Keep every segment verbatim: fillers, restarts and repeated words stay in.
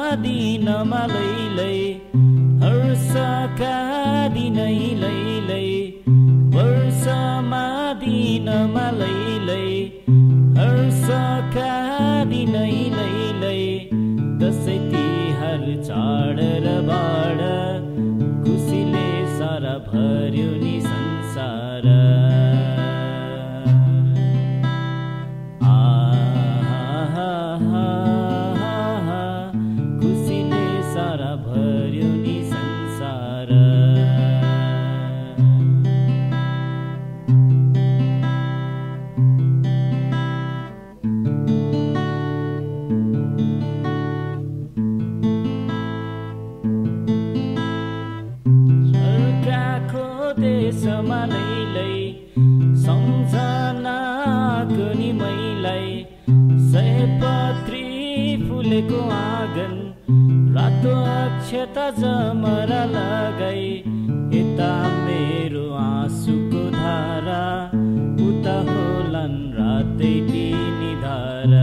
दिनमा लैलै हर्षका दिनै लैलै वर्षमा दिनमा लैलै हर्षका दिनै लैलै दसैँ तिहार चाड र बाड खुसीले सारा भर्यो नि संसार खुसीले सारा भर्यो नि संसार देशमा लैलै सम्झनाको नि मैलाई सयपत्री फुलेको आँगन रातो अक्षता जमरा लगाई यता मेरो आँसुको धारा उता होलान् रातै तिनी धारा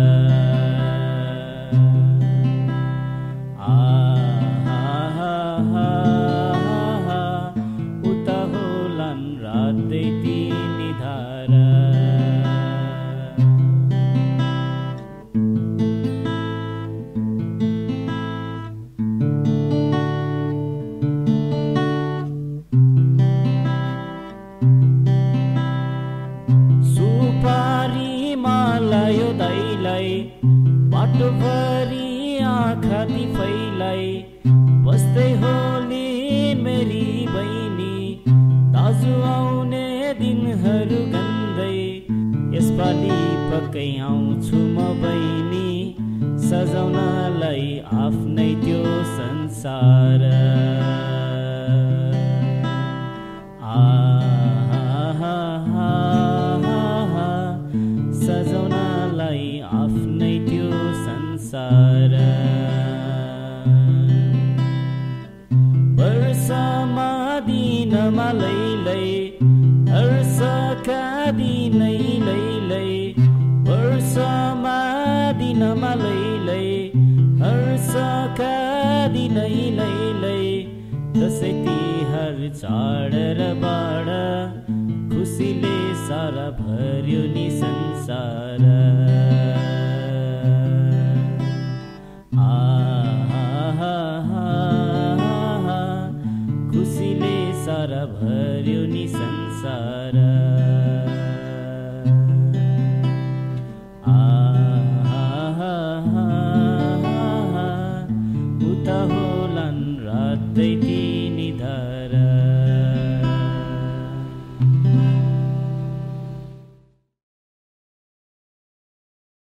रातै तिनी धारा सुपारी मालायो दाइलाई बाटोभरि आँखा दिफैलाई बस्दै होली मेरी बहिनी दाजु आउने दिनहरू गन्दै यसपालि पक्कै आउँछु म बहिनी सजाउनलाई आफ्नै त्यो संसार सजाउनलाई आफ्नै त्यो संसार वर्षमा दिनमा लैलै हर्षका दिनै लैलै वर्षमा दिनमा लैलै हर्षका दिनै लैलै दसैँ तिहार चाड र बाड खुसीले सारा भर्यो नि संसार खुसीले सारा भर्यो नि संसार